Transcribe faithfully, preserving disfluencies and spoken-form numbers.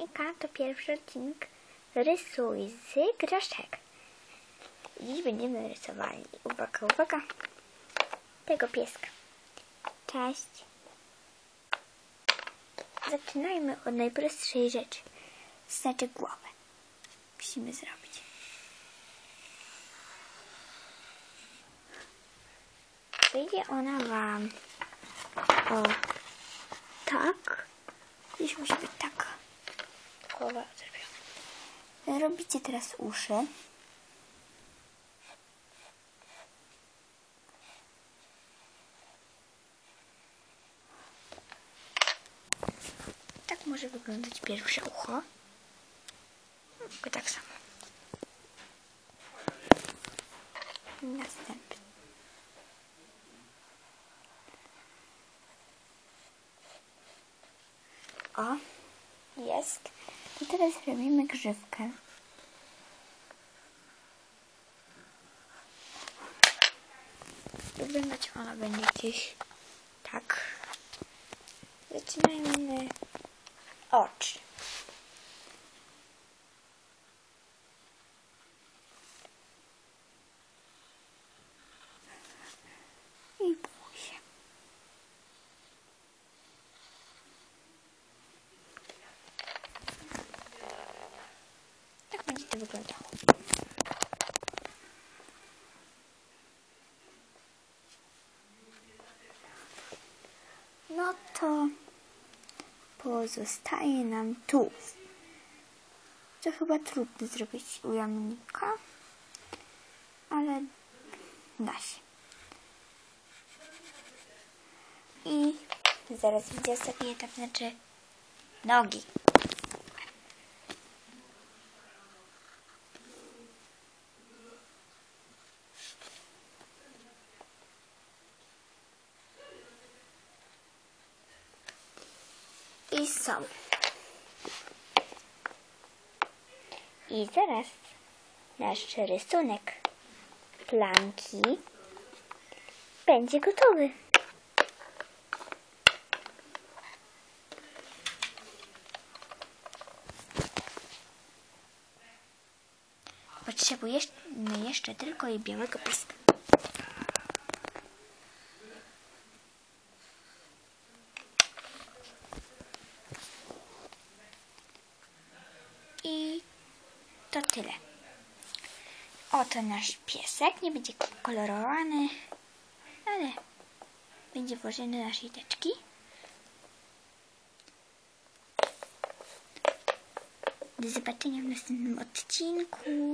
Hejka, to pierwszy odcinek Rysuj z groszek. Dziś będziemy rysowali, uwaga, uwaga, tego pieska. Cześć. Zaczynajmy od najprostszej rzeczy. Znaczy głowę. Musimy zrobić. Wyjdzie ona wam o tak. Gdzieś musi być tak. Głowa zrobiona. Robicie teraz uszy. Tak może wyglądać pierwsze ucho. Tylko tak samo. Następne. O, jest. I teraz robimy grzywkę. Wyglądać ona będzie gdzieś tak. Zaczynajmy oczy. I buzię. Tak będzie to wyglądało. No to pozostaje nam tułów. To chyba trudno zrobić u jamnika, ale da się. I zaraz widzę ostatni etap, znaczy nogi. I są. I zaraz nasz rysunek planki będzie gotowy. Potrzebujemy jeszcze tylko i białego pieska. I to tyle. Oto nasz piesek. Nie będzie kolorowany, ale będzie włożony do naszej teczki. Do zobaczenia w następnym odcinku.